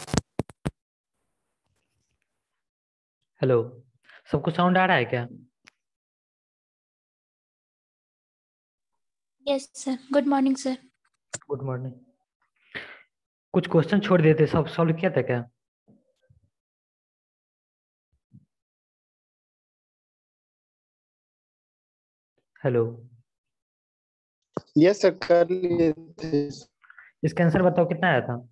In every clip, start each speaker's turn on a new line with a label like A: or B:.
A: Hello. सबको sound आ रहा है क्या?
B: Yes sir, good morning sir.
A: Good morning. कुछ क्वेश्चन छोड़ देते, सब सॉल्व किया था क्या? हेलो।
C: यस सर, कर लिए थे।
A: इसका आंसर बताओ कितना आया था?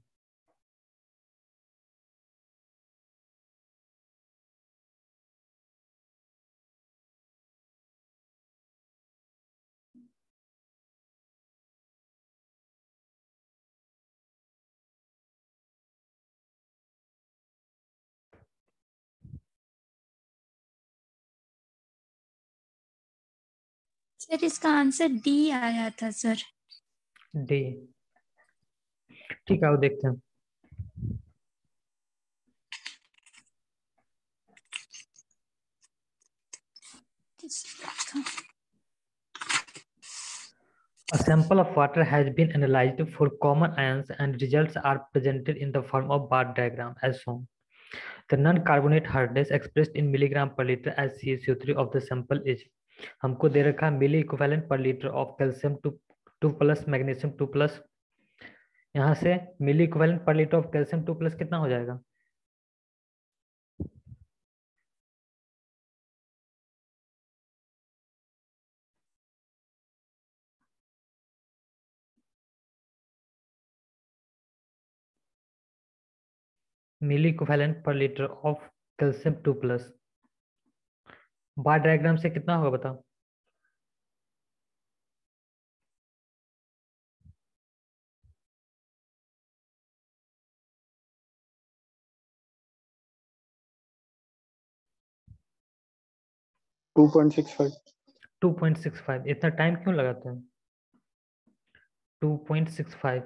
B: सर इसका आंसर डी आया था सर।
A: डी। ठीक है, वो देखते हैं। A sample of water has been analyzed for common ions and results are presented in the form of bar diagram as shown. The non-carbonate hardness expressed in milligram per liter as CaCO3 of the sample is। हमको दे रखा है milli equivalent per litre of calcium 2+ magnesium 2+। यहाँ से milli equivalent per litre of calcium 2+ कितना हो जाएगा? Milli equivalent per litre of calcium 2+। Bar diagram से कितना होगा बताओ?
C: टू 2.65।
A: 2.65। इतना टाइम क्यों लगाते हैं? 2.65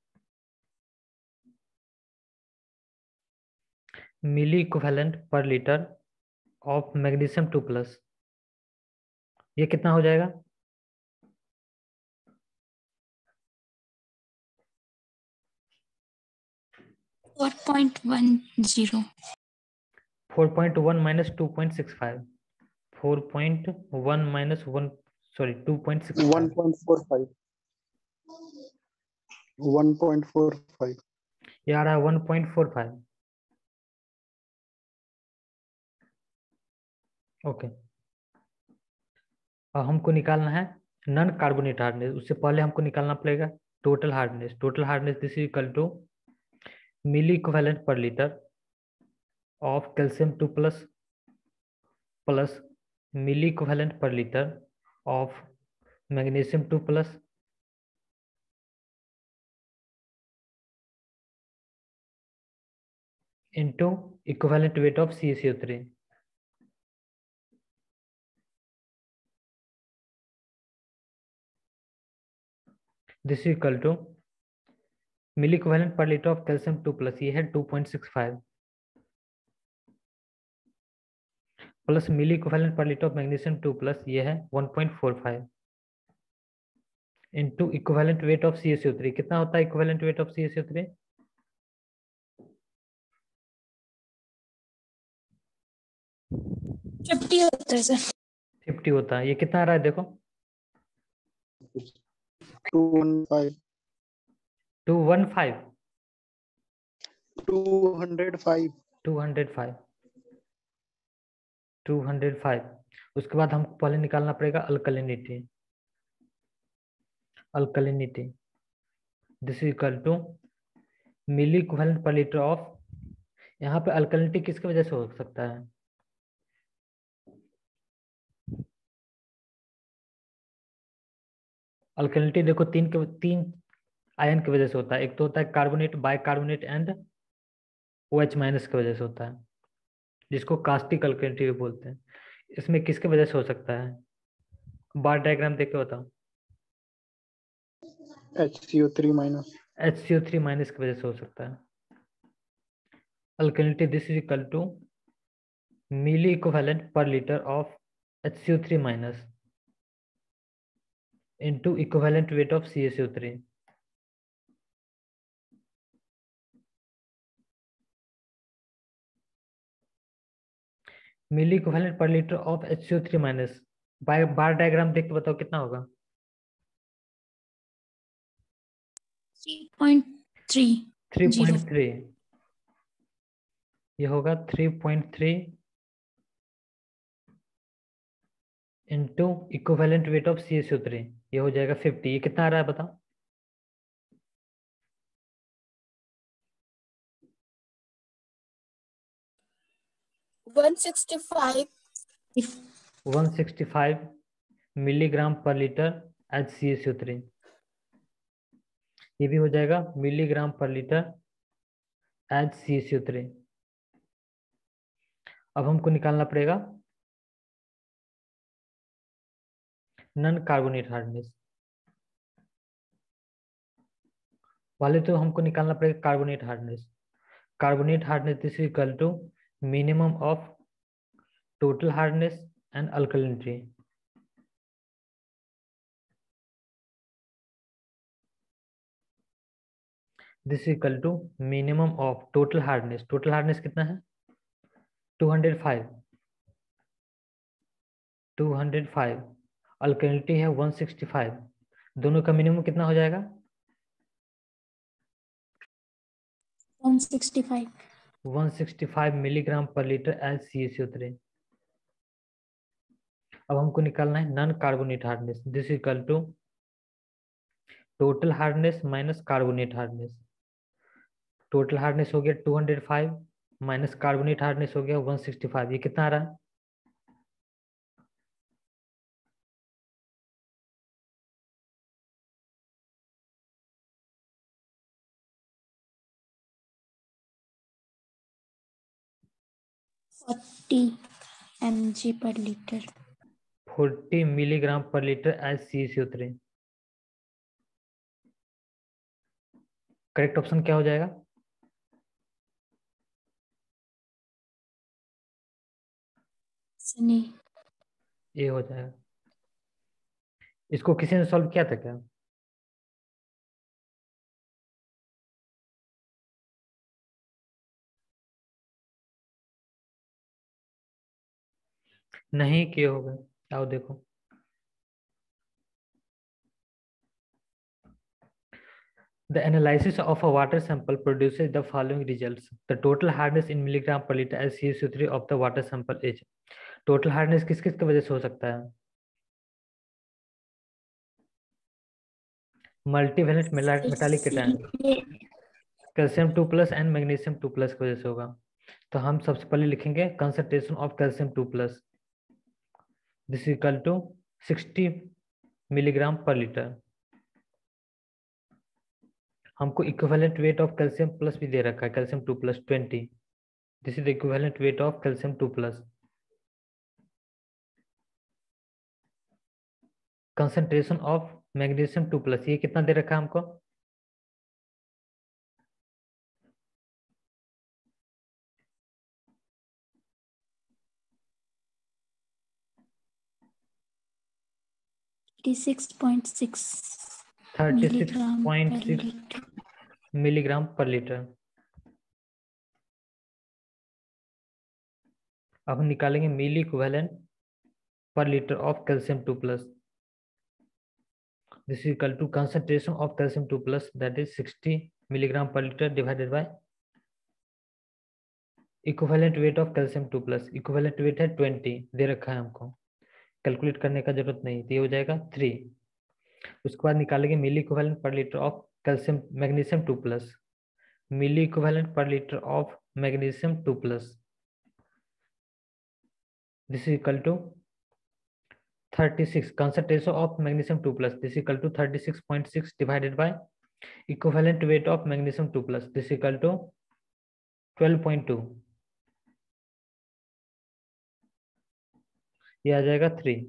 A: milli equivalent per litre of magnesium 2+। ये कितना हो जाएगा?
B: 4.10।
A: 4.1 माइनस 2.65। 4.1 minus 1, sorry 2.65।
C: 1.45। 1.45।
A: ये आ रहा है 1.45। ओके। अब हमको निकालना है नॉन कार्बोनेट हार्डनेस। उससे पहले हमको निकालना पड़ेगा total hardness. Total hardness this is equal to milli equivalent per litre of calcium 2+ plus milli equivalent per litre of magnesium 2+ into equivalent weight of CaCO3। This is equal to milli equivalent per litre of calcium 2+, ये है 2.65 plus milli equivalent per litre of magnesium 2+, ये है 1.45 into equivalent weight of CaCO3। कितना होता है equivalent weight of CaCO3?
B: 50 होता है sir.
A: 50 होता है। ये कितना आ रहा है देखो?
C: 215।
A: 215।
C: 205।
A: 205। 205। उसके बाद हमको पहले निकालना पड़ेगा alkalinity. Alkalinity this is equal to milli equivalent per litre of, यहाँ पे अल्कलिनिटी किसकी वजह से हो सकता है? अल्कलिनिटी देखो तीन आयन की वजह से होता है। एक तो होता है कार्बोनेट, बाइकार्बोनेट एंड OH- की वजह से होता है, जिसको कास्टिक अल्कलिनिटी भी बोलते हैं। इसमें किसकी वजह से हो सकता है? बार डायग्राम देख के बताओ।
C: HCO3-।
A: HCO3- की वजह से हो सकता है। Alkalinity this is equal to milli equivalent per litre of HCO3- into equivalent weight of CaCO3। Milli equivalent per litre of HCO3 minus, bar diagram देख के बताओ कितना होगा।
B: 3.30
A: 3.3, ये होगा 3.3 into equivalent weight of CaCO3, ये हो जाएगा 50। ये कितना आ रहा है बताओ। 165 मिलीग्राम पर लीटर HCaCO3, ये भी हो जाएगा मिलीग्राम पर लीटर HCaCO3। अब हमको निकालना पड़ेगा नॉन कार्बोनेट हार्डनेस। पहले तो हमको निकालना पड़ेगा carbonate hardness. Carbonate hardness is equal to minimum of total hardness and alkalinity. This is equal to minimum of total hardness. Total hardness कितना है 205, 205, अल्कलिनिटी है 165, दोनों का मिनिमम कितना हो जाएगा
B: 165
A: 165 मिलीग्राम पर लीटर HCaCO3। अब हमको निकालना है non carbonate hardness. This equal to total hardness minus carbonate hardness. Total hardness हो गया 205 माइनस कार्बोनेट हार्डनेस हो गया 165, ये कितना आ रहा है
B: 40 mg per liter
A: 40 milligram per litre HCaCO3। Correct option क्या हो जाएगा
B: सनी
A: ये हो जाएगा। इसको किसी ने सॉल्व किया था क्या। नहीं किए होगा, आओ देखो। The analysis of a water sample produces the following results. The total hardness in milligram per liter HCaCO3 of the water sample is. Total hardness किस किस की वजह से हो सकता है multivalent metallic cation, calcium 2+ and magnesium 2+ की वजह से होगा। तो हम सबसे पहले लिखेंगे concentration of calcium 2+, this equal to 60 milligram per litre. हमको equivalent weight of calcium plus भी दे रखा है, calcium 2+ 20, this is equivalent weight of calcium 2+। Concentration of magnesium 2+, ये कितना दे रखा है हमको
B: 36.6 milligram per
A: 36.6
B: liter
A: milligram per litre. अब हम निकालेंगे milli equivalent per litre of calcium 2+, this is equal to concentration of calcium 2+, that is 60 milligram per litre divided by equivalent weight of calcium 2+। Equivalent weight है 20 दे रखा है हमको, calculate करने का जरूरत नहीं, तो ये हो जाएगा 3। उसके बाद निकालेंगे milli equivalent per litre of calcium magnesium 2+, milli equivalent per litre of magnesium 2+, this is equal to 36 concentration of magnesium 2+, this is equal to 36.6 divided by equivalent weight of magnesium 2+, this is equal to 12.2, ये आ जाएगा 3।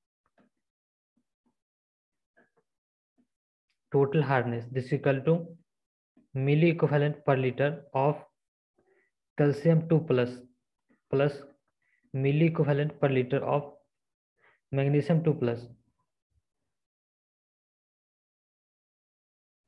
A: Total hardness this is equal to milli equivalent per litre of calcium 2+ plus milli equivalent per litre of magnesium 2+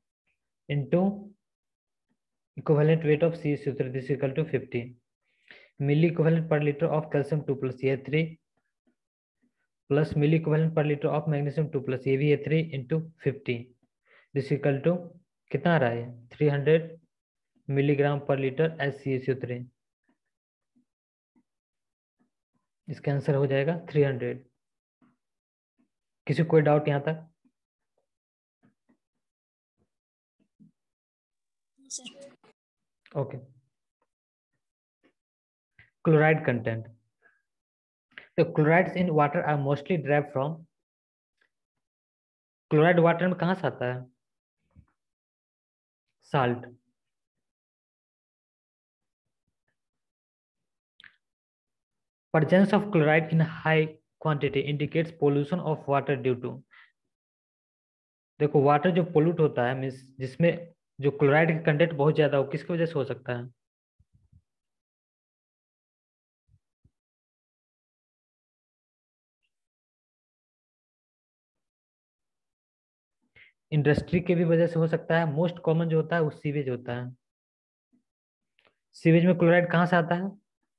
A: into equivalent weight of CaCO3, this is equal to 50। Milli equivalent per litre of calcium 2 + ये 3 plus milli equivalent per litre of magnesium 2 + ये भी है 3 × 50 this equal to कितना आ रहा है 300 milligram per litre SiSO3। इसका answer हो जाएगा 300। किसी को कोई डाउट यहाँ तक?
B: Sir
A: okay. Chloride content. तो chlorides in water are mostly derived from, chloride water में कहाँ से आता है? Salt. Presence of chloride in high quantity indicates pollution of water due to, देखो वाटर जो पोल्यूट होता है मीन्स जिसमें जो क्लोराइड का कंटेंट बहुत ज्यादा हो, किसकी वजह से हो सकता है? इंडस्ट्री के भी वजह से हो सकता है। मोस्ट कॉमन जो होता है वो सीवेज होता है। सीवेज में क्लोराइड कहाँ से आता है?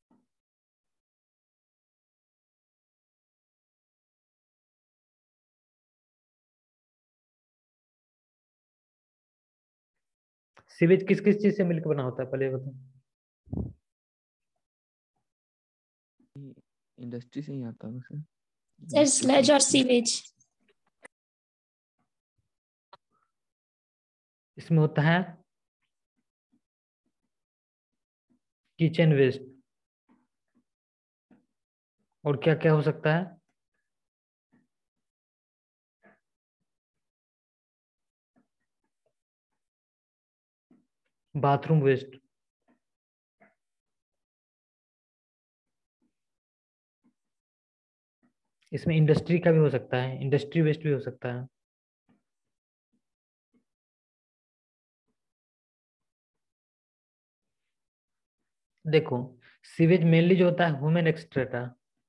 A: सीवेज किस किस चीज से मिलकर बना होता है पहले बताओ।
D: इंडस्ट्री से ही आता है सर।
B: सर स्लज और सीवेज।
A: इसमें होता है किचन वेस्ट, और क्या क्या हो सकता है? Bathroom waste. इसमें इंडस्ट्री का भी हो सकता है, इंडस्ट्री वेस्ट भी हो सकता है। देखो सीवेज मेनली जो होता है ह्यूमन एक्सक्रेटा,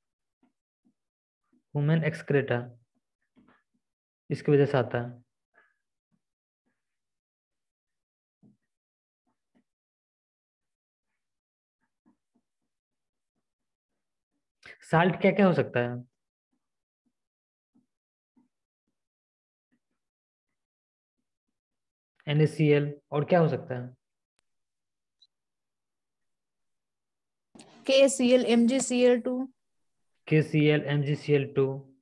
A: ह्यूमन एक्सक्रेटा इसकी वजह से आता है। साल्ट क्या क्या हो सकता है? NaCl, और क्या हो सकता है?
E: KCl, MgCl2,
A: KCl, MgCl2,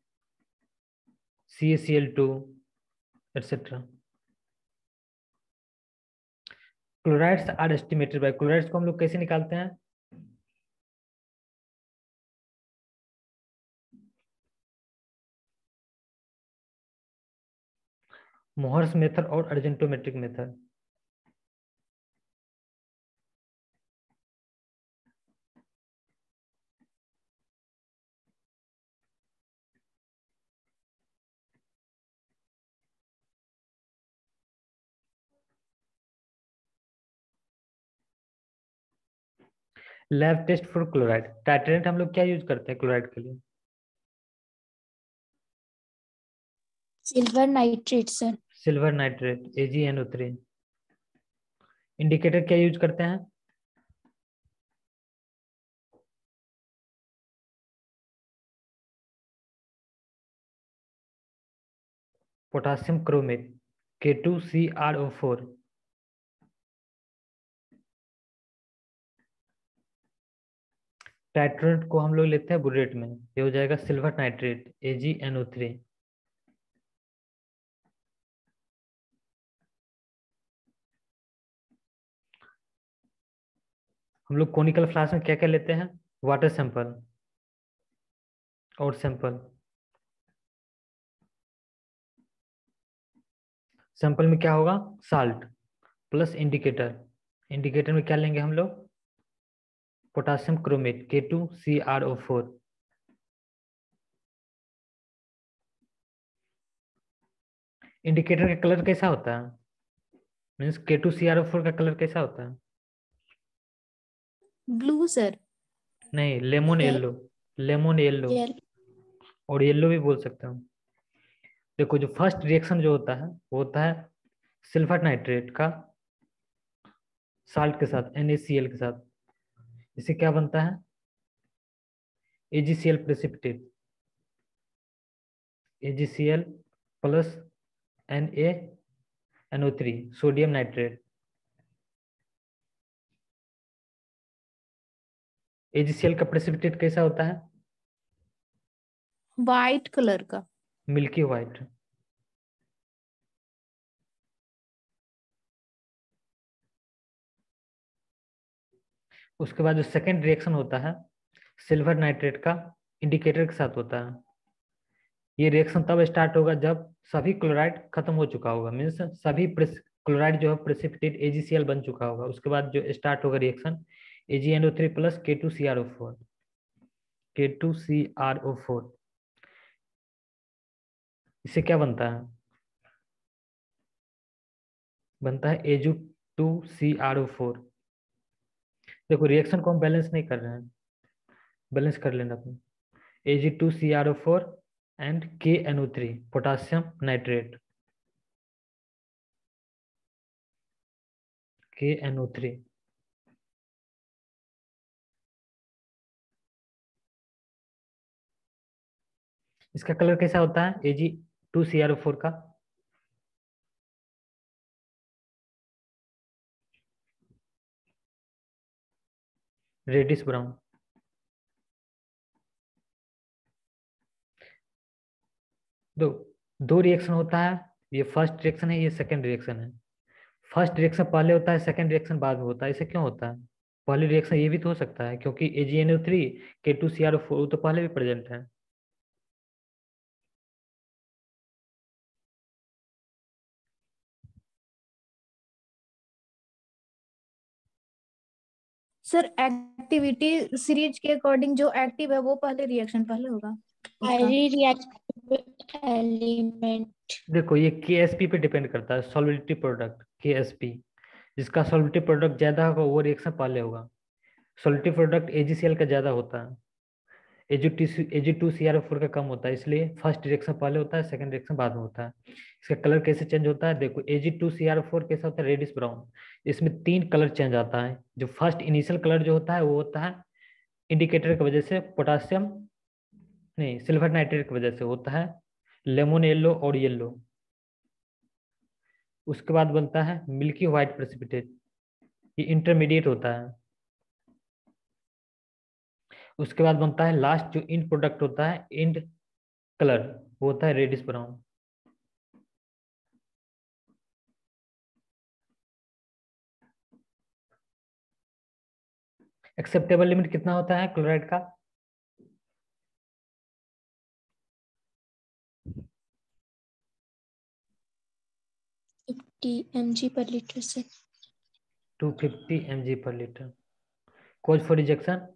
A: CaCl2 etc. Chlorides are estimated by, chlorides को हम लोग कैसे निकालते हैं? मोहर्स मेथड और argentometric method. Lab test for chloride, titrant हम लोग क्या यूज करते हैं क्लोराइड के लिए?
B: Silver nitrate sir.
A: Silver nitrate AgNO3। Indicator क्या यूज करते हैं? Potassium chromate K2CrO4। टाइट्रेंट को हम लोग लेते हैं बुरेट में, ये हो जाएगा सिल्वर नाइट्रेट AgNO3। हम लोग कोनिकल फ्लास्क में क्या क्या लेते हैं? वाटर सैंपल और सैंपल। सैंपल में क्या होगा? Salt plus indicator. इंडिकेटर में क्या लेंगे हम लोग? Potassium chromate K2CrO4। इंडिकेटर का कलर कैसा होता है? मीन्स K2CrO4 का कलर कैसा होता है?
E: Blue sir.
A: नहीं, लेमन येलो, लेमन येलो और येलो भी बोल सकते हो। देखो जो फर्स्ट रिएक्शन जो होता है वो होता है सिल्वर नाइट्रेट का साल्ट के साथ NaCl के साथ, इससे क्या बनता है? AgCl precipitate, AgCl plus NaNO3 sodium nitrate. AgCl का प्रेसिपिटेट कैसा होता है?
B: वाइट कलर का।
A: Milky white. उसके बाद जो सेकेंड रिएक्शन होता है सिल्वर नाइट्रेट का इंडिकेटर के साथ होता है। ये रिएक्शन तब स्टार्ट होगा जब सभी क्लोराइड खत्म हो चुका होगा, मीन्स सभी क्लोराइड जो है प्रेसिपिटेट AgCl बन चुका होगा। उसके बाद जो स्टार्ट होगा reaction AgNO3 plus K2CrO4, K2CrO4। इससे क्या बनता है? बनता है Ag2CrO4। देखो रिएक्शन को हम बैलेंस नहीं कर रहे हैं, बैलेंस कर लेना अपने। Ag2CrO4 and KNO3 potassium nitrate, KNO3। इसका कलर कैसा होता है Ag2CrO4 का? Reddish brown. दो रिएक्शन होता है, ये फर्स्ट रिएक्शन है, ये सेकंड रिएक्शन है। फर्स्ट रिएक्शन पहले होता है, सेकंड रिएक्शन बाद में होता है। ऐसे क्यों होता है? पहले रिएक्शन ये भी तो हो सकता है, क्योंकि AgNO3 K2CrO4 तो पहले भी प्रेजेंट है।
E: सर एक्टिविटी सीरीज के अकॉर्डिंग जो एक्टिव है वो पहले रिएक्शन पहले होगा उसका।
B: Highly reactive element.
A: देखो ये KSP पे डिपेंड करता है, सॉल्युबिलिटी प्रोडक्ट KSP। जिसका सॉल्युबिलिटी प्रोडक्ट ज्यादा होगा वो रिएक्शन पहले होगा। सॉल्युबिलिटी प्रोडक्ट AgCl का ज्यादा होता है, Ag2CrO4 का कम होता है, इसलिए फर्स्ट रिएक्शन पहले होता है, सेकंड रिएक्शन बाद में होता है। इसका कलर कैसे चेंज होता है? देखो Ag2CrO4 कैसा होता है? Reddish brown. इसमें 3 कलर चेंज आता है। जो फर्स्ट इनिशियल कलर जो होता है वो होता है इंडिकेटर की वजह से, पोटासियम नहीं सिल्वर नाइट्रेट की वजह से होता है लेमन येलो और येलो। उसके बाद बनता है मिल्की व्हाइट प्रेसिपिटेट, ये इंटरमीडिएट होता है। उसके बाद बनता है लास्ट जो इंड प्रोडक्ट होता है, इंड कलर, वो होता है रेडिश ब्राउन। एक्सेप्टेबल लिमिट कितना होता है क्लोराइड का?
B: 50 mg per liter से
A: 250 mg पर लीटर। Cause for rejection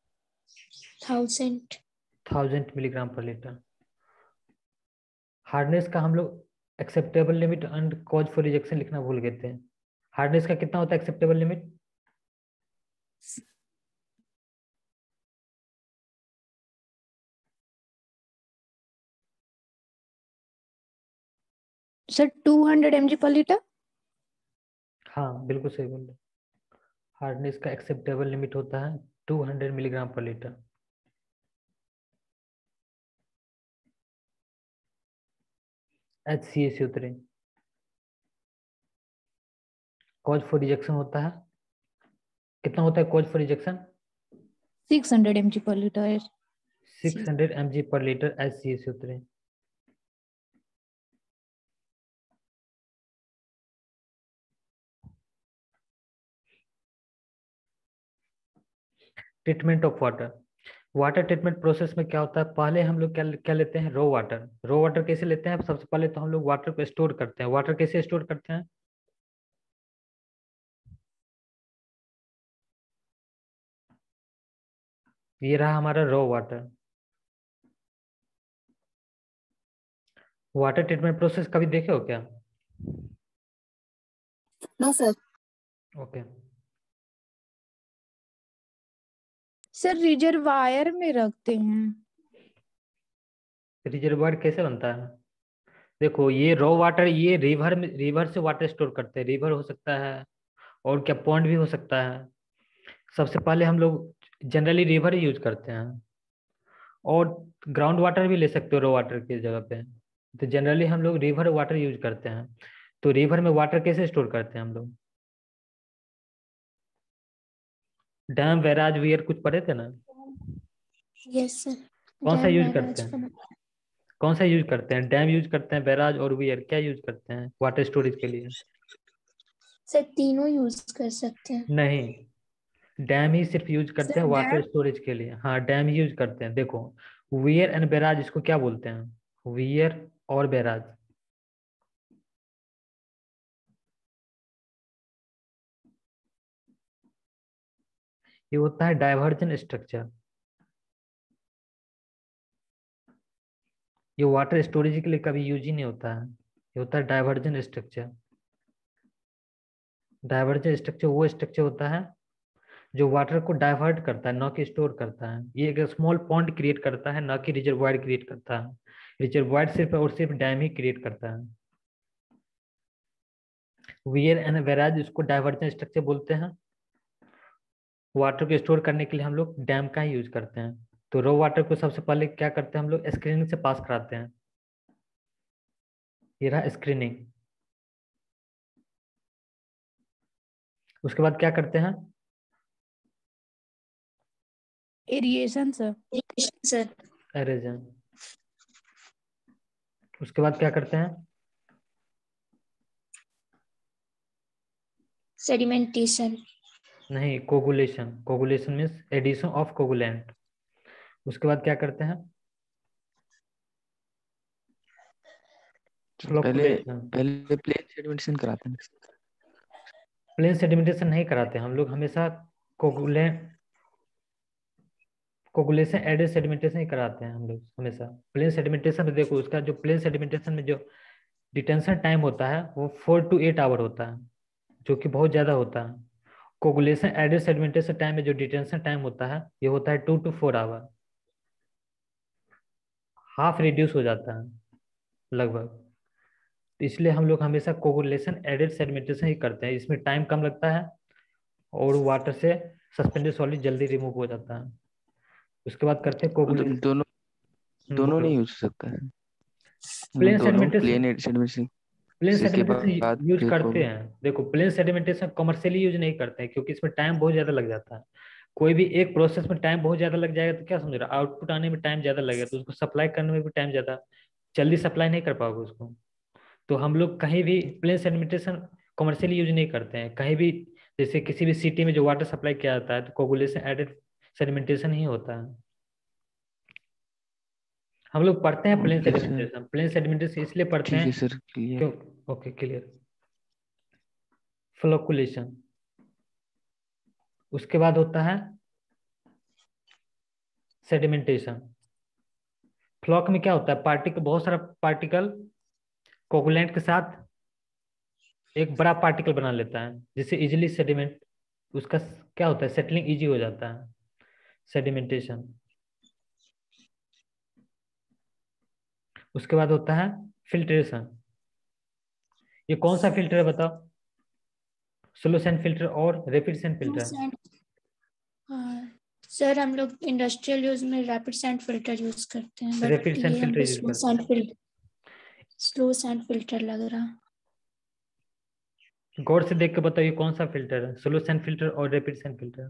A: 1000 milligram per litre. Hardness का हम लोग acceptable limit and cause for rejection लिखना भूल गए थे। हार्डनेस का कितना होता है एक्सेप्टेबल लिमिट?
E: सर 200 mg पर लीटर।
A: हाँ बिल्कुल सही बोल रहे। हार्डनेस का एक्सेप्टेबल लिमिट होता है 200 milligram per litre. HCaCO3। Cause for rejection होता है कितना होता है? कॉज फॉर रिजेक्शन
E: 600 mg पर लीटर।
A: 600 mg पर litre HCaCO3। Treatment of water. Water treatment process में क्या होता है? पहले हम लोग क्या क्या लेते हैं? रो वाटर। रो वाटर कैसे लेते हैं? सबसे पहले तो हम लोग वाटर को स्टोर करते हैं। वाटर कैसे स्टोर करते हैं? ये रहा हमारा raw water. Water treatment process कभी देखे हो क्या?
E: No sir.
A: Okay.
E: Sir reservoir में रखते हैं।
A: रिजर्वायर कैसे बनता है? देखो ये रो वाटर, ये रिवर में, रिवर से वाटर स्टोर करते हैं। रिवर हो सकता है और क्या पॉन्ड भी हो सकता है। सबसे पहले हम लोग जनरली रिवर ही यूज करते हैं। और ग्राउंड वाटर भी ले सकते हो रो वाटर की जगह पे। तो जनरली हम लोग रिवर वाटर यूज करते हैं। तो रिवर में वाटर कैसे स्टोर करते हैं हम लोग? डैम, बैराज, वियर कुछ पढ़े थे ना?
B: Yes sir.
A: कौन सा
B: डैम
A: यूज करते
B: बैराज
A: हैं?
B: का।
A: कौन सा यूज करते हैं? डैम यूज करते हैं, बैराज और वियर, क्या यूज करते हैं वाटर स्टोरेज के लिए?
B: सर तीनों यूज कर सकते हैं।
A: नहीं, डैम ही सिर्फ यूज करते
E: सर
A: हैं वाटर
E: डैम।
A: स्टोरेज के लिए। हाँ, डैम ही यूज करते हैं। देखो, वियर एंड बैराज इसको क्या बोलते हैं? वियर और बैराज, ये होता है डाइवर्जन स्ट्रक्चर। ये वाटर स्टोरेज के लिए कभी यूज ही नहीं होता है। ये होता है डाइवर्जन स्ट्रक्चर। डाइवर्जन स्ट्रक्चर वो स्ट्रक्चर होता है जो वाटर को डाइवर्ट करता है, न कि स्टोर करता है। ये एक स्मॉल पॉन्ड क्रिएट करता है, न कि रिजर्वायर क्रिएट करता है। रिजर्वायर सिर्फ और सिर्फ डैम ही क्रिएट करता है। वियर एंड बैराज इसको डाइवर्जन स्ट्रक्चर बोलते हैं। वाटर को स्टोर करने के लिए हम लोग डैम का ही यूज करते हैं। तो रो वाटर को सबसे पहले क्या करते हैं हम लोग? स्क्रीनिंग से पास कराते हैं। ये रहा स्क्रीनिंग। उसके बाद क्या करते हैं?
E: Aeration sir.
B: Sir
A: aeration. उसके बाद क्या करते हैं?
B: सेडिमेंटेशन।
A: नहीं, coagulation. Coagulation means addition of coagulant. उसके बाद क्या करते हैं?
D: पहले
A: फ्लोकुलेशन।
D: पहले प्लेन सेडिमेंटेशन कराते हैं।
A: प्लेन सेडिमेंटेशन नहीं कराते हम लोग, हमेशा कोगुलेंट कोगुलेशन एडेड सेडिमेंटेशन ही कराते हैं हम लोग हमेशा। प्लेन सेडिमेंटेशन में देखो, उसका जो प्लेन सेडिमेंटेशन में जो डिटेंशन टाइम होता है वो 4 to 8 आवर होता है, जो कि बहुत ज्यादा होता है। कोगुलेशन एडेड सेडिमेंटेशन टाइम में जो डिटेंशन टाइम होता है ये होता है 2 to 4 आवर, हाफ रिड्यूस हो जाता है लगभग। तो इसलिए हम लोग हमेशा कोगुलेशन एडेड सेडिमेंटेशन ही करते हैं, इसमें टाइम कम लगता है और वाटर से सस्पेंडेड सॉलिड जल्दी रिमूव हो जाता है। उसके बाद करते हैं
D: मतलब
A: कोगुलेशन।
D: दोनों दोनों
A: बोलो।
D: नहीं यूज हो सकता है। मतलब
A: प्लेन
D: दोनों
A: सेडिमेंटेशन,
D: प्लेन सेडिमेंटेशन
A: प्लेन
D: के
A: सेडिमेंटेशन
D: बाद
A: यूज
D: फिर
A: करते
D: को
A: हैं। देखो, प्लेन सेडिमेंटेशन कमर्शियली यूज नहीं करते हैं क्योंकि इसमें टाइम बहुत ज्यादा लग जाता है। कोई भी एक प्रोसेस में टाइम बहुत ज्यादा लग जाएगा तो क्या समझ रहा, आउटपुट आने में टाइम ज्यादा लगेगा तो उसको सप्लाई करने में भी टाइम ज्यादा, जल्दी सप्लाई नहीं कर पाओगे उसको। तो हम लोग कहीं भी प्लेन सेडिमेंटेशन कमर्शियली यूज नहीं करते हैं कहीं भी। जैसे किसी भी सिटी में जो वाटर सप्लाई किया जाता है तो कोगुलेशन एडेड सेडिमेंटेशन ही होता है। हम लोग पढ़ते हैं plain
D: okay sir.
A: Sedimentation. Plain sedimentation इसलिए पढ़ते
D: ठीक है
A: हैं
D: सर, क्लियर।
A: क्यों। Okay, clear. फ्लोकुलेशन। उसके बाद होता है सेडिमेंटेशन। फ्लॉक में क्या होता है? पार्टिकल, बहुत सारा पार्टिकल कोगुलेंट के साथ एक बड़ा पार्टिकल बना लेता है जिससे इजिली सेडिमेंट, उसका क्या होता है, सेटलिंग इजी हो जाता है। सेडिमेंटेशन। उसके बाद होता है फिल्ट्रेशन। ये कौन सा फिल्टर है बताओ? स्लो सैंड फिल्टर और रैपिड सैंड फिल्टर।
B: हाँ सर, हम लोग इंडस्ट्रियल यूज में रैपिड सैंड फिल्टर यूज करते हैं,
A: रैपिड
B: बट
A: सैंड
B: ये
A: फिल्टर
B: हमको
A: यूज करते हैं।
B: स्लो सैंड फिल्टर लग रहा।
A: गौर से देख के बताओ ये कौन सा फिल्टर है, स्लो सैंड फिल्टर और rapid sand filter?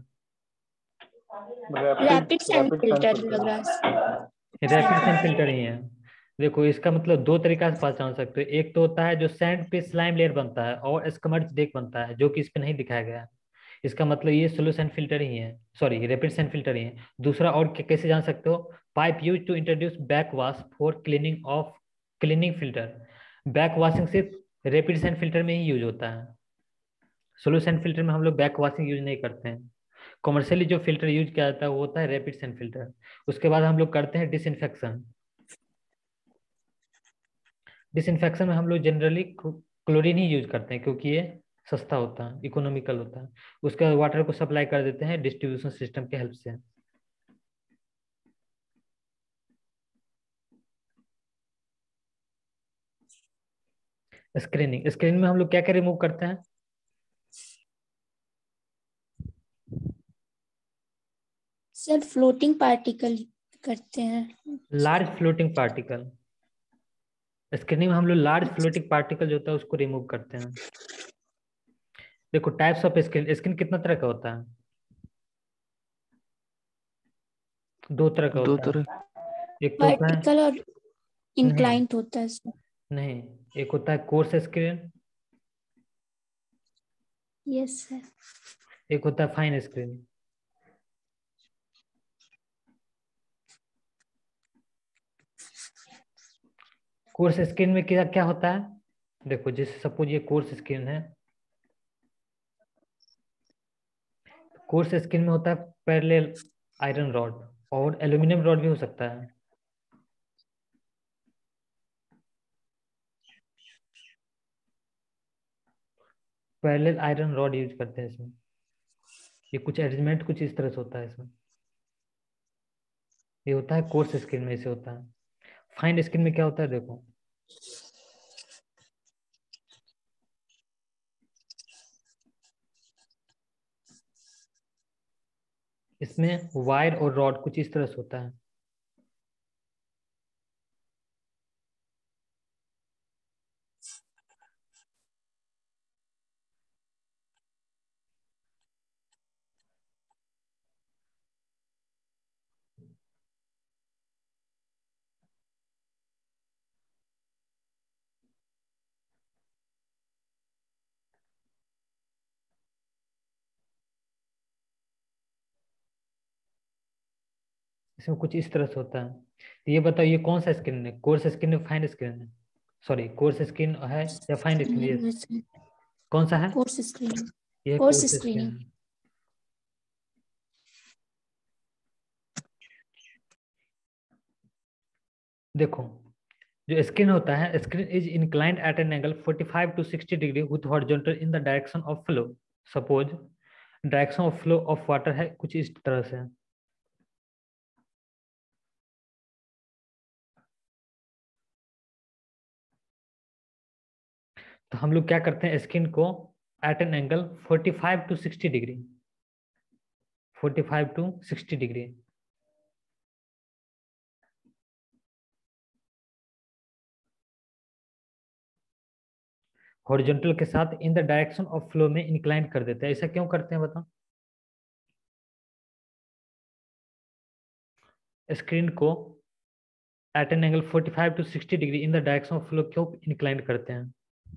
B: Rapid sand
C: rapid sand
B: filter लग
C: फिल्टर।
B: रहा।
A: रैपिड सैंड फिल्टर ही है। देखो, इसका मतलब दो तरीका से पहचान सकते हो। एक तो होता है जो सैंड पे स्लाइम लेयर बनता है और स्कमर्ज डेक बनता है, जो कि इस पे नहीं दिखाया गया है। इसका मतलब ये स्लो सैंड फिल्टर ही है, सॉरी रैपिड सैंड फिल्टर ही है। दूसरा और कैसे जान सकते हो? Pipe use to introduce back wash for cleaning of cleaning filter. Back washing सिर्फ रैपिड सैंड फिल्टर में ही यूज होता है। स्लो सैंड फिल्टर में हम लोग बैक वॉशिंग यूज नहीं करते हैं। कमर्शियली जो फिल्टर यूज किया जाता है वो होता है रैपिड सैंड फिल्टर। उसके बाद हम लोग करते हैं डिसइंफेक्शन। डिसइंफेक्शन में हम लोग जनरली क्लोरीन ही यूज करते हैं क्योंकि ये सस्ता होता है, इकोनॉमिकल होता है। उसके बाद वाटर को सप्लाई कर देते हैं डिस्ट्रीब्यूशन सिस्टम के हेल्प से। स्क्रीनिंग। स्क्रीनिंग में हम लोग क्या क्या रिमूव करते हैं?
B: सर फ्लोटिंग पार्टिकल करते हैं।
A: लार्ज फ्लोटिंग पार्टिकल, स्क्रीनिंग में हम लोग लार्ज फ्लोटिंग पार्टिकल जो होता है उसको रिमूव करते हैं। देखो टाइप्स ऑफ स्क्रीन, स्क्रीन कितना तरह का होता है? दो तरह का
D: दो
A: होता है।
D: तरह।
A: एक तो होता है,
B: वर्टिकल और
A: नहीं
B: इंक्लाइंट होता है इसमें।
A: नहीं, एक होता है कोर्स स्क्रीन,
B: यस सर।
A: एक होता है फाइन स्क्रीन। कोर्स स्क्रीन में क्या क्या होता है? देखो जैसे सपोज ये कोर्स स्क्रीन है, कोर्स स्क्रीन में होता है पैरेलल आयरन रॉड, और एल्यूमिनियम रॉड भी हो सकता है। पैरेलल आयरन रॉड यूज करते हैं इसमें। ये कुछ अरेंजमेंट कुछ इस तरह से होता है इसमें। ये होता है कोर्स स्क्रीन में, इसे होता है। फाइन स्क्रीन में क्या होता है देखो, इसमें वायर और रॉड कुछ इस तरह से होता है। इसमें कुछ इस तरह से होता है। तो ये बताओ ये कौन सा स्क्रीन है, कोर्स स्क्रीन है फाइन स्क्रीन है? सॉरी, कोर्स स्क्रीन है या फाइन स्क्रीन? ये कौन सा है?
B: Coarse screen.
A: ये
B: कोर्स
A: कोर्स स्क्रीन
B: स्क्रीनिंग।
A: है। देखो जो स्क्रीन होता है, screen is inclined at an angle 45 to 60 degree with horizontal in the direction of flow. Suppose direction of flow of water है कुछ इस तरह से। तो हम लोग क्या करते हैं, स्क्रीन को at an angle 45 to 60 degree, 45 to 60 degree horizontal के साथ in the direction of flow में इंक्लाइन कर देते हैं। ऐसा क्यों करते हैं बताओ? स्क्रीन को at an angle 45 to 60 degree in the direction of flow क्यों इंक्लाइन करते हैं?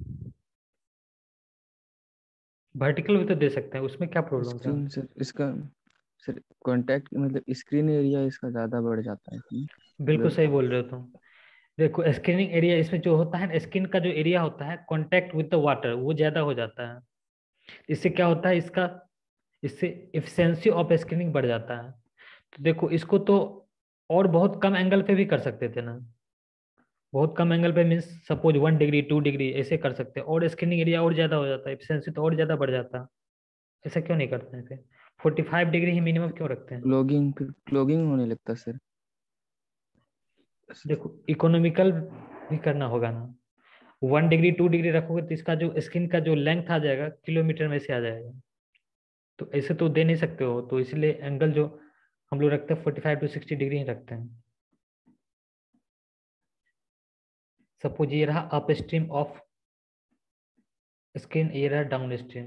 A: वर्टिकल भी तो दे सकते हैं, उसमें क्या प्रॉब्लम था?
D: स्क्रीन सर इसका, सर कांटेक्ट मतलब स्क्रीन एरिया इसका ज़्यादा बढ़ जाता है इसमें।
A: बिल्कुल
D: मतलब
A: सही बोल रहे हो तुम। देखो स्क्रीनिंग एरिया इसमें जो होता है, स्किन का जो एरिया होता है कॉन्टेक्ट विद द वाटर वो ज्यादा हो जाता है। इससे क्या होता है, इसका इससे एफिशिएंसी ऑफ स्क्रीनिंग बढ़ जाता है। तो देखो इसको तो और बहुत कम एंगल पे भी कर सकते थे ना, बहुत कम एंगल पे मीन्स सपोज 1 डिग्री 2 डिग्री ऐसे कर सकते हैं, और स्क्रीनिंग एरिया और ज्यादा हो जाता है, एफिशिएंसी तो और ज्यादा बढ़ जाता है। ऐसा क्यों नहीं करते हैं फिर? 45 डिग्री ही मिनिमम क्यों रखते हैं?
D: क्लॉगिंग होने लगता है सर।
A: देखो इकोनॉमिकल भी करना होगा ना। 1 डिग्री 2 डिग्री रखोगे तो इसका जो स्किन का जो लेंथ आ जाएगा किलोमीटर में से आ जाएगा। तो ऐसे तो दे नहीं सकते हो, तो इसलिए एंगल जो हम लोग रखते हैं 45 to 60 डिग्री ही रखते हैं। सपोज ये रहा अप स्ट्रीम ऑफ स्किन, ये रहा down stream.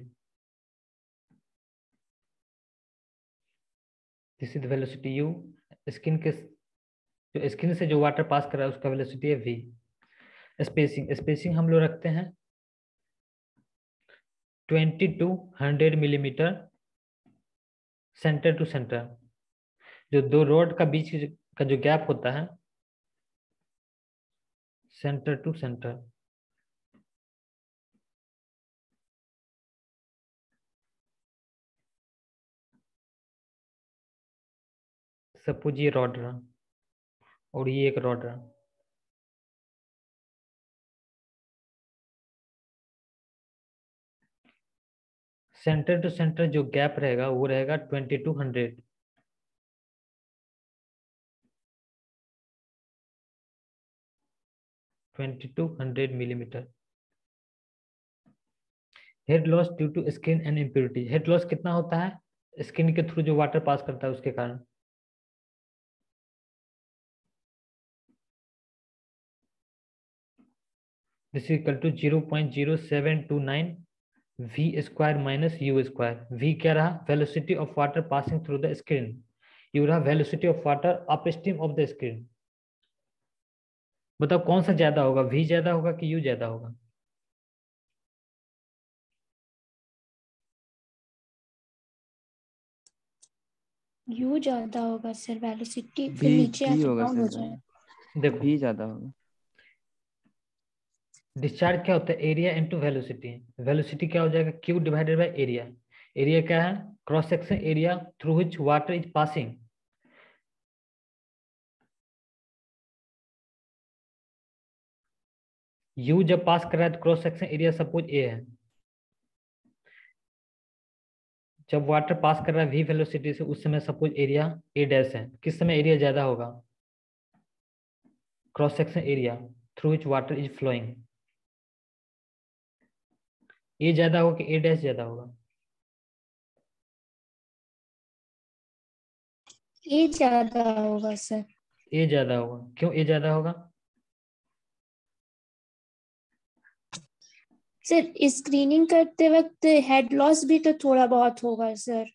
A: This is velocity u. Skin के जो स्किन से जो वाटर पास कर रहा है उसका वेलोसिटी है वी। स्पेसिंग, स्पेसिंग हम लोग रखते हैं 20 to 100 millimetre centre to centre. जो दो रोड का बीच का जो गैप होता है सेंटर टू सेंटर। सपोज ये रॉड रहा और ये एक रॉड रहा, सेंटर टू सेंटर जो गैप रहेगा वो रहेगा 20 to 100। 20 to 100 millimetre. Head loss due to skin and impurity, head loss कितना होता है? स्किन के थ्रू जो वाटर पास करता है उसके कारण। This is equal to 0.0729 v square minus u square. v क्या रहा? Velocity of water passing through the screen. u रहा velocity of water up stream of the screen. बताओ कौन सा ज्यादा होगा, v ज्यादा होगा कि u ज्यादा होगा?
B: यू ज्यादा होगा सर, वेलोसिटी फिर
D: भी
B: नीचे
D: भी
B: आके
D: होगा
B: डाउन
D: सर
B: हो
D: ज्यादा,
B: जाए।
A: देखो
D: भी ज्यादा होगा।
A: डिस्चार्ज क्या होता है? Area into velocity. वेलोसिटी क्या हो जाएगा? q divided by area. Area क्या है? Cross section area through which water is passing. u जब पास कर रहा है तो cross section area suppose a है। जब वाटर पास कर रहा है v वेलोसिटी से, उस समय सपोज एरिया a डैश है। किस समय एरिया ज्यादा होगा? Cross section area through which water is flowing. a ज्यादा होगा कि a डैश ज्यादा होगा?
B: ये ज्यादा होगा सर।
A: a ज्यादा होगा। क्यों a ज्यादा होगा?
B: सर स्क्रीनिंग करते वक्त हेड लॉस भी तो थोड़ा बहुत होगा सर।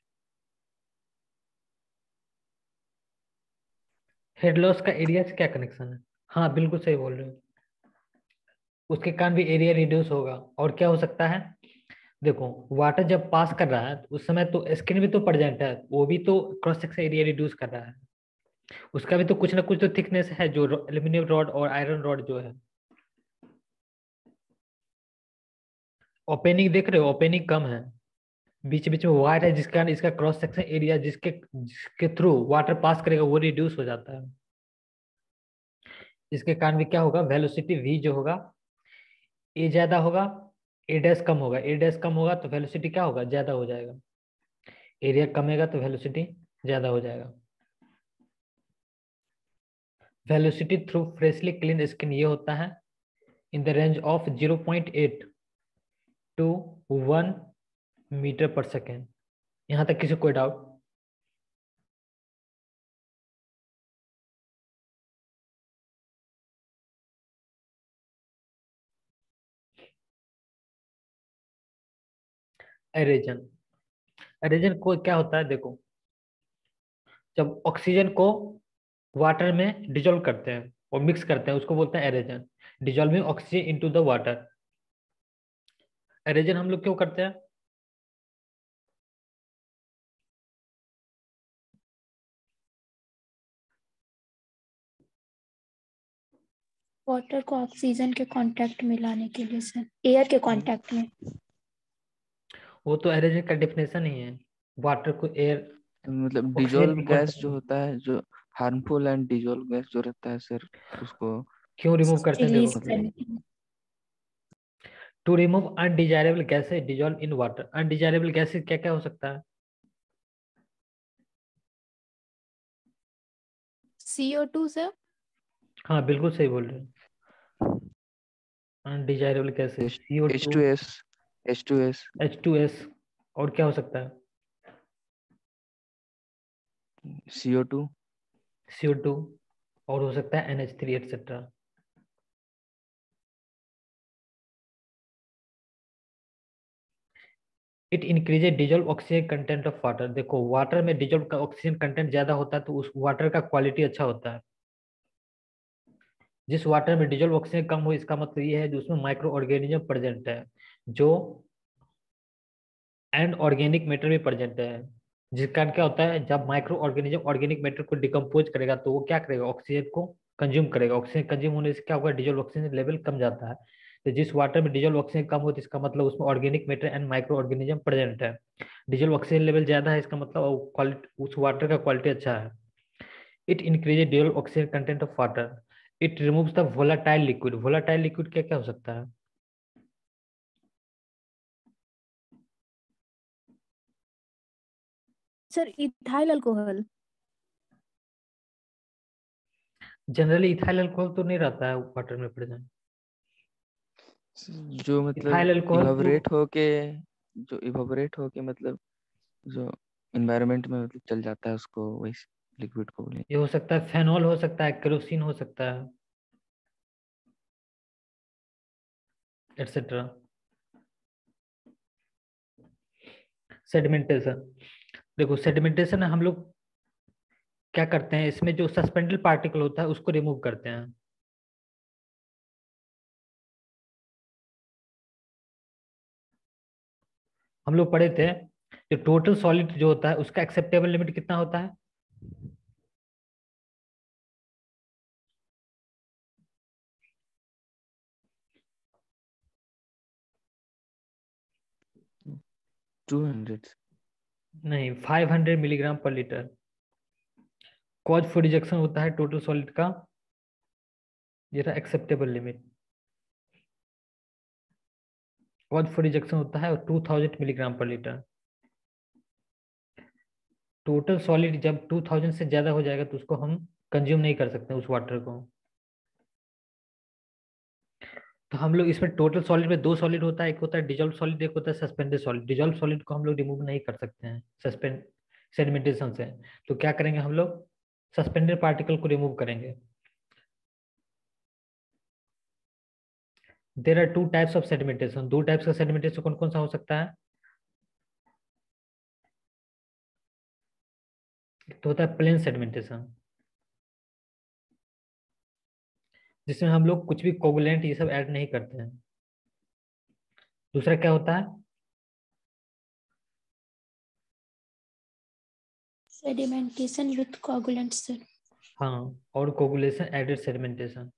A: हेड लॉस का एरिया से क्या कनेक्शन है? हाँ बिल्कुल सही बोल रहे हो, उसके कारण भी एरिया रिड्यूस होगा। और क्या हो सकता है? देखो वाटर जब पास कर रहा है तो उस समय तो स्क्रीन भी तो प्रेजेंट है, वो भी तो क्रॉस सेक्शन एरिया रिड्यूस कर रहा है। उसका भी तो कुछ ना कुछ तो थिकनेस है, जो एल्यूमिनियम रॉड और आयरन रॉड जो है। ओपनिंग देख रहे हो? ओपनिंग कम है, बीच बीच में वायर है, जिसके कारण इसका क्रॉस सेक्शन एरिया जिसके थ्रू वाटर पास करेगा वो रिड्यूस हो जाता है। इसके कारण भी क्या होगा? वेलोसिटी v जो होगा, a ज्यादा होगा, a डैश कम होगा। a डैश कम होगा तो वेलोसिटी क्या होगा? ज्यादा हो जाएगा। एरिया कमेगा तो वेलोसिटी ज्यादा हो जाएगा। Velocity through freshly clean skin ये होता है in the range of 0.8 to 1 metre पर सेकेंड। यहाँ तक किसी कोई डाउट? एरेजन। एरेजन को क्या होता है? देखो जब ऑक्सीजन को वाटर में डिजोल्व करते हैं और मिक्स करते हैं, उसको बोलते हैं aeration. Dissolving oxygen into the water. Aeration हम लोग क्यों करते हैं?
B: वाटर को ऑक्सीजन के कांटेक्ट में लाने के लिए सर, एयर के कांटेक्ट में।
A: वो तो एरेजन का डेफिनेशन ही है, वाटर को एयर
D: मतलब
A: ऑक्सीजन
D: डिजोल्व
A: के
D: गैस
A: कांटेक्ट
D: जो
A: में।
D: होता है, जो हार्मफुल एंड डिजोल्व गैस जो रहता है सर, उसको
A: क्यों रिमूव करते हैं?
B: रिलीज
A: देखो
D: मतलब
B: करने के लिए।
A: To remove undesirable gases dissolve in water. Undesirable gases क्या क्या हो सकता है?
E: CO2 sir.
A: हाँ बिल्कुल सही बोल रहे हो, undesirable gases
D: H
A: CO2,
D: two S H two S
A: H2S। और क्या हो सकता है?
D: CO2।
A: CO2। और हो सकता है NH3 etcetera. It increases dissolve oxygen content of water. देखो वाटर में डिजोल्व का ऑक्सीजन कंटेंट ज्यादा होता है तो उस वाटर का क्वालिटी अच्छा होता है। जिस वाटर में डिजोल्व ऑक्सीजन कम हो, इसका मतलब ये है जो उसमें माइक्रो ऑर्गेनिज्म प्रेजेंट है, जो एंड ऑर्गेनिक मैटर भी प्रेजेंट है। जिस कारण क्या होता है, जब माइक्रो ऑर्गेनिज्म ऑर्गेनिक मैटर को डिकम्पोज करेगा तो वो क्या करेगा? ऑक्सीजन को कंज्यूम करेगा। ऑक्सीजन कंज्यूम होने से क्या होगा? डिजोल्व ऑक्सीजन लेवल कम जाता है। तो जिस वाटर में डिजोल्व ऑक्सीजन कम हो तो इसका मतलब उसमें organic matter and micro organism present है। डिजोल्व ऑक्सीजन लेवल ज्यादा है, इसका मतलब क्वालिटी उस वाटर का क्वालिटी अच्छा है। It increases dissolve oxygen content of water. It removes the volatile liquid. Volatile liquid क्या क्या हो सकता है?
E: Sir ethyl alcohol.
A: Generally ethyl alcohol तो नहीं रहता है वाटर में प्रेजेंट।
D: जो मतलब
A: इथाइल अल्कोहल तो
D: इवापोरेट होके, जो इवापोरेट होके मतलब जो इन्वायरमेंट में मतलब चल जाता है, उसको वही लिक्विड को बोले।
A: ये हो सकता है फेनॉल हो सकता है, केरोसिन हो सकता है। एटसेट्रा। सेडिमेंटेशन, देखो सेडिमेंटेशन हम लोग क्या करते हैं, इसमें जो सस्पेंडेड पार्टिकल होता है उसको रिमूव करते हैं। हम लोग पढ़े थे जो टोटल सॉलिड जो होता है उसका एक्सेप्टेबल लिमिट कितना होता है?
D: टू 200।
A: नहीं, 500 मिलीग्राम पर लीटर। कॉज फॉर रिजेक्शन होता है टोटल सॉलिड का, ये रहा acceptable limit. Cause for rejection होता है 2000 milligram per litre. Total solid जब 2000 से ज्यादा हो जाएगा तो उसको हम कंज्यूम नहीं कर सकते उस वाटर को। तो हम लोग इसमें टोटल सॉलिड में दो सॉलिड होता है, एक होता है डिजॉल्व सॉलिड, एक होता है सस्पेंडेड सॉलिड। डिजॉल्व सॉलिड को हम लोग रिमूव नहीं कर सकते हैं सस्पेंड सेडिमेंटेशन से। तो क्या करेंगे हम लोग, सस्पेंडेड पार्टिकल को रिमूव करेंगे। There are two types of sedimentation, दो टाइप्स का सेडिमेंटेशन कौन कौन सा हो सकता है? एक तो होता है प्लेन सेडिमेंटेशन, जिसमें हम लोग कुछ भी कोगुलेंट ये सब ऐड नहीं करते हैं। दूसरा क्या होता है?
B: Sedimentation with coagulant sir.
A: हाँ, और कोगुलेशन एडेड सेडिमेंटेशन।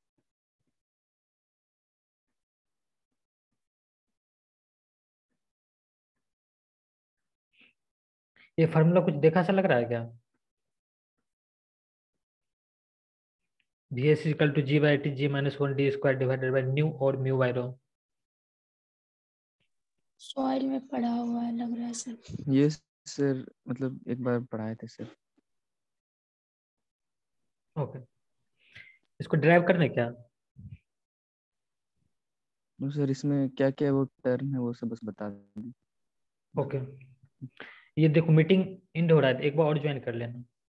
A: ये फार्मूला कुछ देखा सा लग रहा है क्या? VS equal to G/T G-1 D square divided by nu और म्यू बाय रो।
B: सॉइल में पड़ा हुआ है लग रहा है सर।
D: ये सर मतलब एक बार पढ़ाए थे सर।
A: ओके, इसको ड्राइव करने क्या?
D: तो सर इसमें क्या क्या वो टर्म है वो सब बस बता दीजिए।
A: ओके, ये देखो मीटिंग एंड हो रहा है, एक बार और ज्वाइन कर लेना।